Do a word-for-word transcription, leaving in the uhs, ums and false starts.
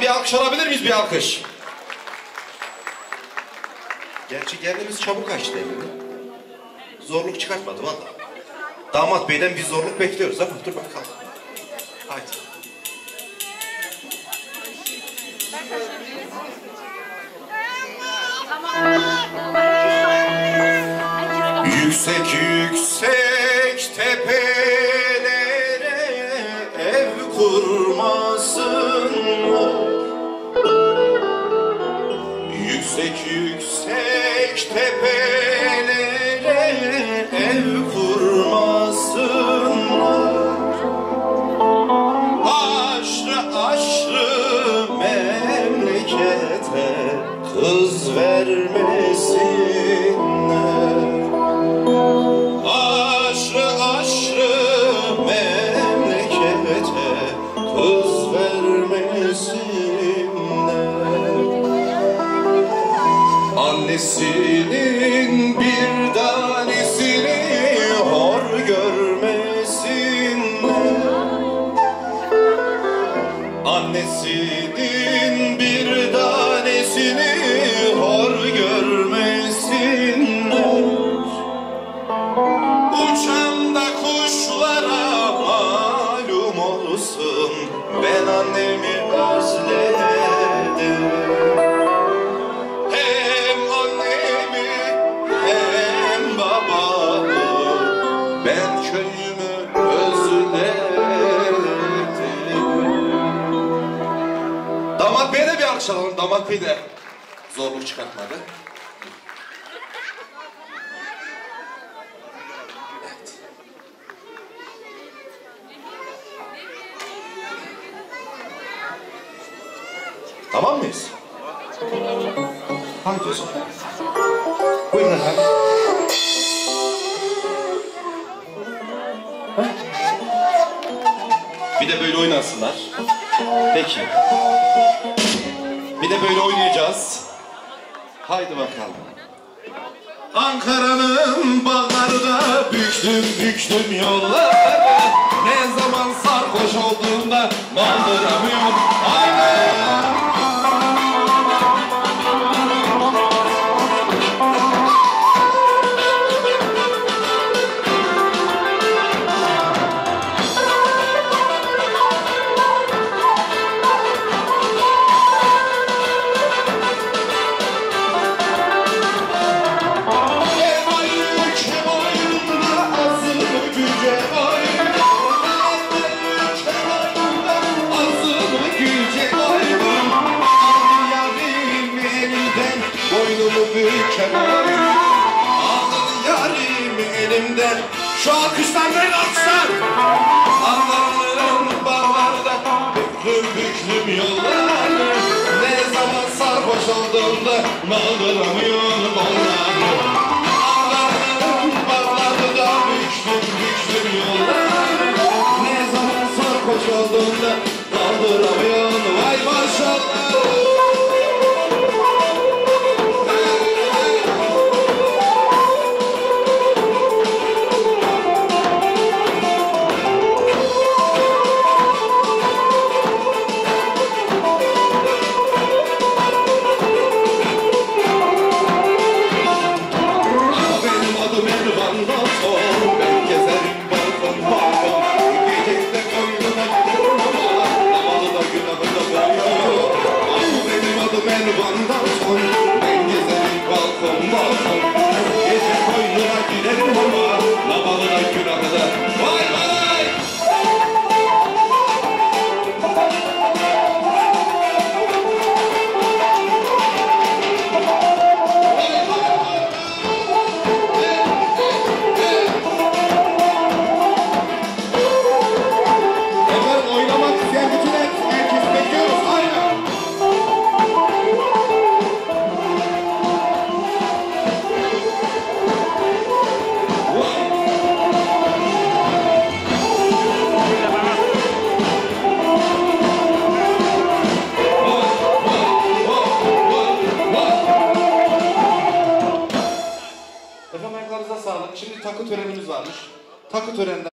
bir alkış alabilir miyiz? Bir alkış. Gerçi geldiğimiz çabuk açtı evini. Zorluk çıkartmadı valla. Damat beyden bir zorluk bekliyoruz ama dur bakalım. Haydi. Yüksek yüksek tepelere ev kurmasınlar. Yüksek yüksek tepelere ev kurmasınlar. Aşrı aşrı memlekete kız vermesinler. Aşrı aşrı memlekete kız vermesinler. Annesinin bir tanesini hor görmesinler. Annesinin bir tanesini hor görmesinler. Uçan da kuşlara malum olsun, ben annemi özledim. Hem annemi hem babamı, ben köyümü özledim. Damat Bey'e de bir alkış alalım. Damat Bey de zorluk çıkartmadı. Evet. Tamam mıyız? Haydi o zaman. Buyurun efendim. Heh. Bir de böyle oynasınlar. Peki. Bir de böyle oynayacağız. Haydi bakalım. Ankara'nın bağlarında büktüm büktüm yolları. Ne zaman sarhoş olduğunda maldıramıyorum. Haydi. Aldın yarim elimden. Şu alkışlar ben alkışlar. Anlarım bağlarda büklüm büklüm yolları. Ne zaman sarhoş olduğunda maldıramıyorum onları. Anlarım bağlarda büklüm büklüm yolları. Ne zaman sarhoş olduğunda maldıramıyorum. Vay maşallah. Şimdi takı törenimiz varmış. Takı töreninden